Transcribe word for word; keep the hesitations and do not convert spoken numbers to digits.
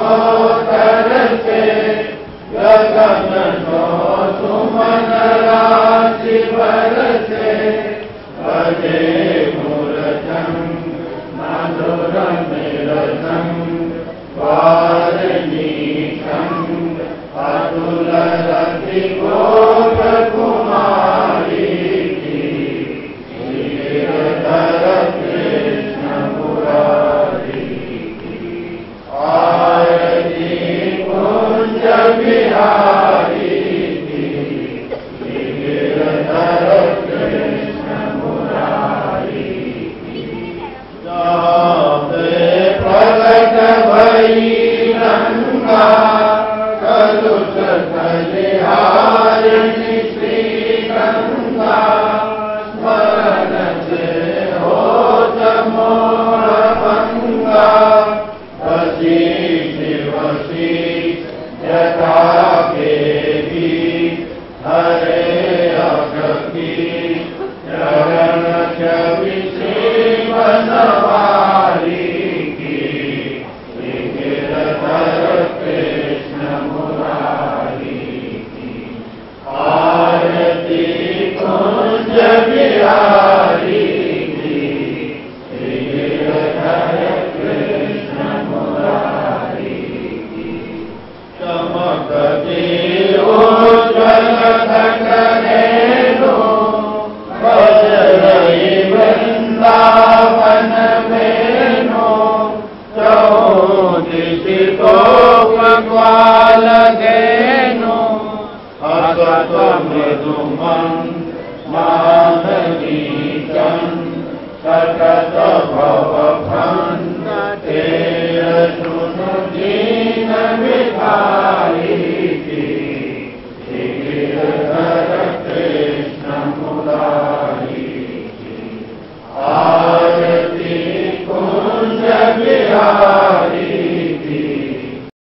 तरसे गगन को सुमन राशि बरसे बजे मूर्धन्य मधुर निरतम वारणीशं अतुल रति गोप कुमारी की श्रीधर कृष्ण मुरारी की आरती कुंज बिहारी की श्रीधर कृष्ण मुरारी की प्रगट भई गंगा कलुष कलिहारिणी श्री गंगा स्मरण से होत मोर भंगा वसी शिवसी जटा देवी हरे अगति चरण छवि श्री बनवारी कृष्ण मुरारी की आरती कुंज बिहारी की श्रीधर कृष्ण मुरारी की चमकती उज्ज्वल धरेलो बज रही वृंदावन में चौदिशि गोपग्वाल धेनु असत मृदुमन् माधवीचं सतत भव